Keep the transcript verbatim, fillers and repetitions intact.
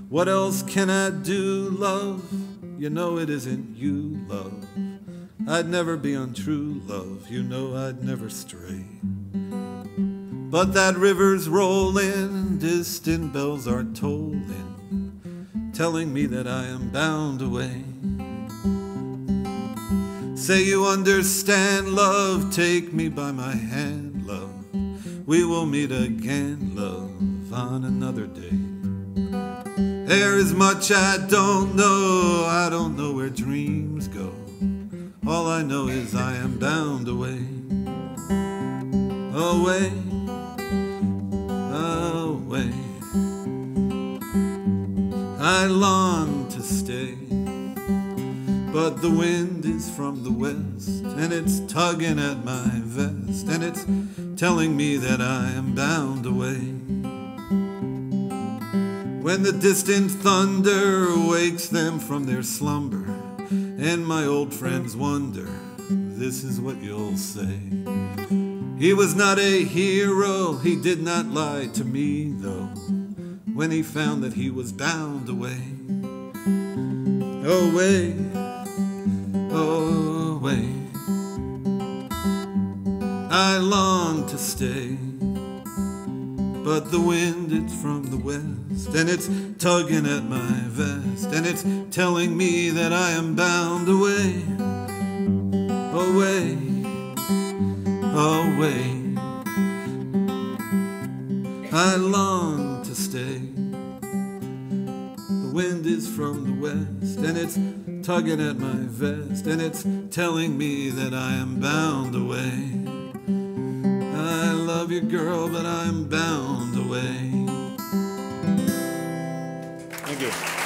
What else can I do, love? You know it isn't you, love. I'd never be untrue, love. You know I'd never stray. But that river's rolling, distant bells are tolling, telling me that I am bound away. Say you understand, love, take me by my hand, love. We will meet again, love, on another day. There is much I don't know, I don't know where dreams go. All I know is I am bound away. Away, away. I long to stay, but the wind is from the west, and it's tugging at my vest, and it's telling me that I am bound away. When the distant thunder wakes them from their slumber, and my old friends wonder, this is what you'll say. He was not a hero, he did not lie to me though, when he found that he was bound away. Away, away. I long to stay, but the wind is from the west, and it's tugging at my vest, and it's telling me that I am bound away. Away, away. I long to stay. The wind is from the west, and it's tugging at my vest, and it's telling me that I am bound away. I love you, girl, but I'm bound away. Thank you.